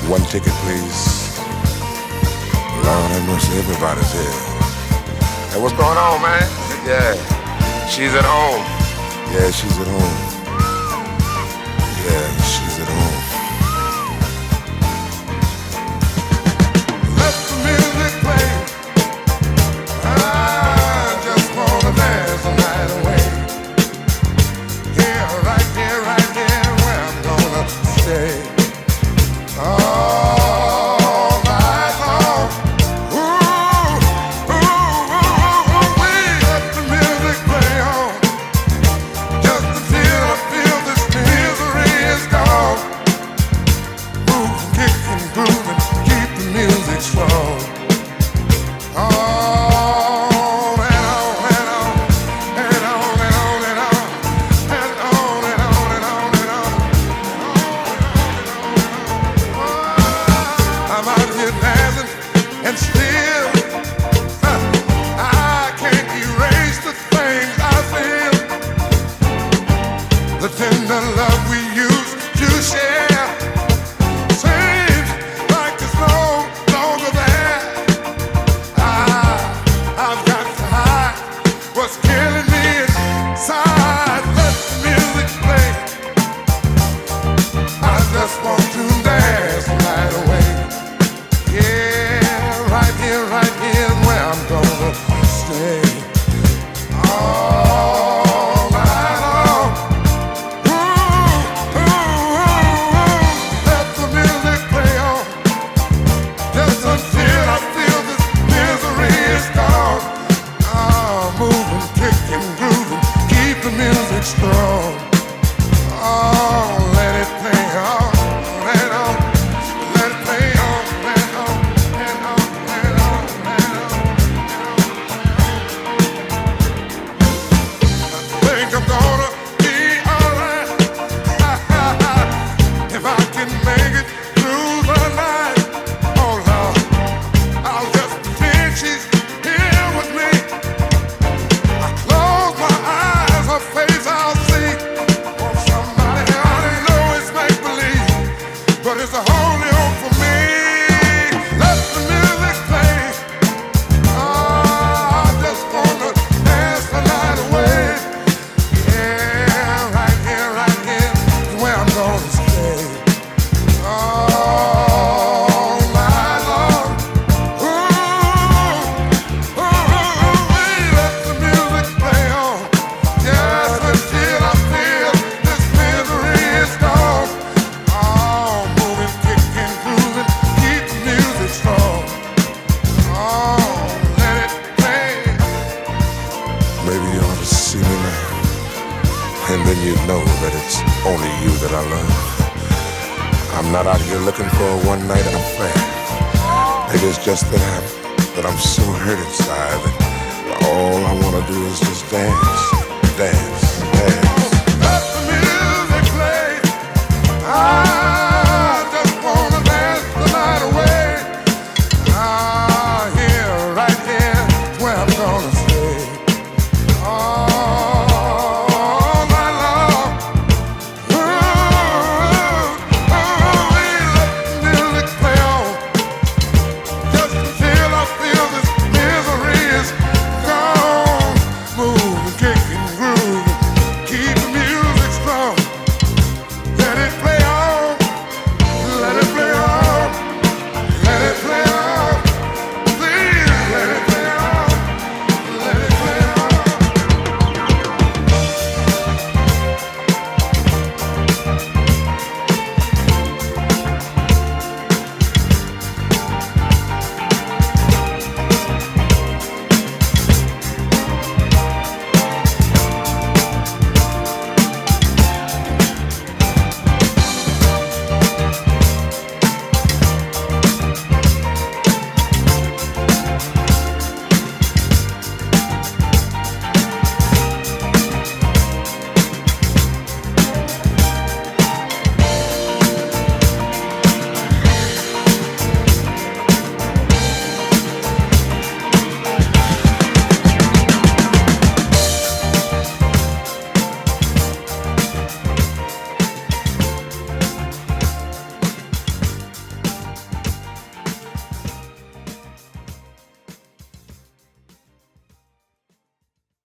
One ticket, please. Lord have mercy, everybody's here. Hey, what's going on, man? Yeah, she's at home. Yeah, she's at home. Yeah, she's at home. Let the music play. I just wanna dance the night away. Here, right here, where I'm gonna stay. All night long. Ooh, let the music play on. Just until I feel this misery is gone. Move, kick and groove and keep the music strong. On and on and on and on and on and on and on and on and on and on. I'm out here dancing and still I can't erase the things I feel. The tender love we used to share seems like it's no longer there. I've got to hide what's killing me inside. Let the music play. I just want to dance the night away. Yeah, right here is where I'm gonna stay. All night long. Let the music play on. Just until I feel this misery is gone. Moving, kicking, grooving, keep the music strong. Oh, let it play on and on. Let it play on and on and on and on and on. I think I'm gonna be alright if I can make it through the night. Oh Lord, I'll just pretend she's here with me. I close my eyes, her face I'll see. Want somebody I know it's make believe, but it's a holy hope for me. Let the music play. I just wanna dance the night away. Yeah, right here is where I'm gonna stay. All night long. Let the music play on. Just until I feel this misery is gone. Oh, moving, kicking, grooving, keep the music strong. Oh, let it play. Maybe you ought to see me now, and then you know that it's only you that I love. I'm not out here looking for a one-night affair. It is just that I'm so hurt inside that all I wanna do is just dance, dance.